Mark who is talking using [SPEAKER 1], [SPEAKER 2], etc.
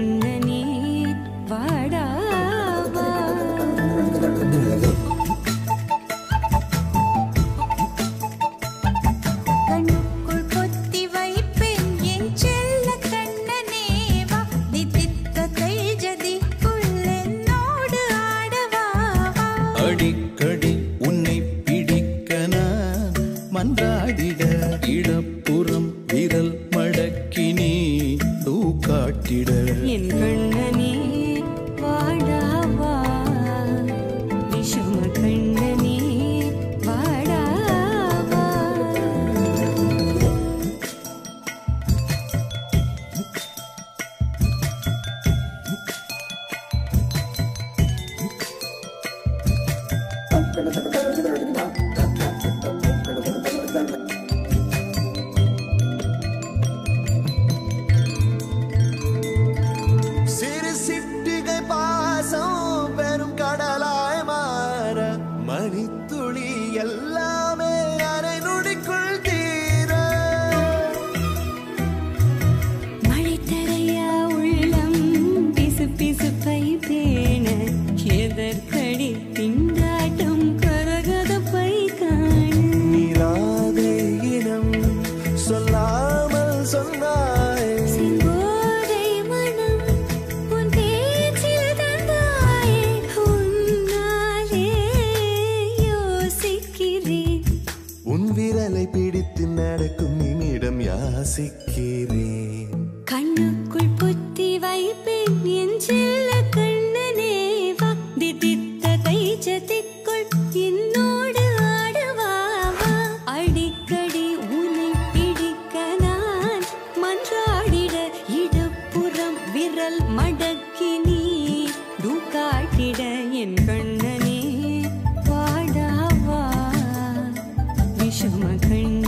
[SPEAKER 1] கண்ணனே வாடாவா கண்ணுக்குள் பொத்தி வைப்பேன் என் செல்ல கண்ணனே வா தித்தித்த தைஜதிக்குள் என்னோடு ஆடவா
[SPEAKER 2] அடிக்கடி உன்னை பிடிக்க நான் மன்றாடிட இடப்புறம் விரல் மடக்கி நீ தூக்காட்டிட
[SPEAKER 1] என் கண்ணனே வாடாவா விஷம கண்ணனே வாடாவா
[SPEAKER 2] சிறு சிட்டிகை பாசம் பெரும் கடலாய் மாற மணித்துளி எல்லாமே அரை நொடிக்குள் தீர
[SPEAKER 1] மழை தரையா உள்ளம் பிசு பிசுப்பை பேண எதற்கடி திண்டாட்டம் கரகதப்பை காண
[SPEAKER 2] நீராதே இனம் சொல்லாமல் சொன்னாய்
[SPEAKER 1] செங்கோதை மனம் உன் பேச்சில் தந்தாயே உன்னாலே யோசிக்கிறேன்
[SPEAKER 2] உன் விரலை பிடித்து நடக்கும் என்னிடம் யாசிக்கிறேன்
[SPEAKER 1] கண்ணுக்குள் பொத்தி வைப்பேன் என் செல்ல கண்ணனே வா தித்தித்த தைஜதிக்குள் என்னோடு ஆடவா வா அடிக்கடி உன்னை பிடிக்க நான் மன்றாடிட இடப்புறம் விரல் மடக்கி நீ தூக்காட்டிட என் கண்ணனே வாடாவா விஷம கண்ண